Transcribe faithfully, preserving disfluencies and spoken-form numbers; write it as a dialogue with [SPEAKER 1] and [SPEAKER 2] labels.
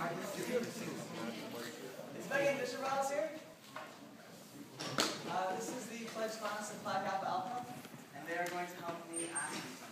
[SPEAKER 1] Is Megan Bishop Rouse here? Uh, this is the pledge sponsor of Pi Kappa Alpha, and they are going to help me ask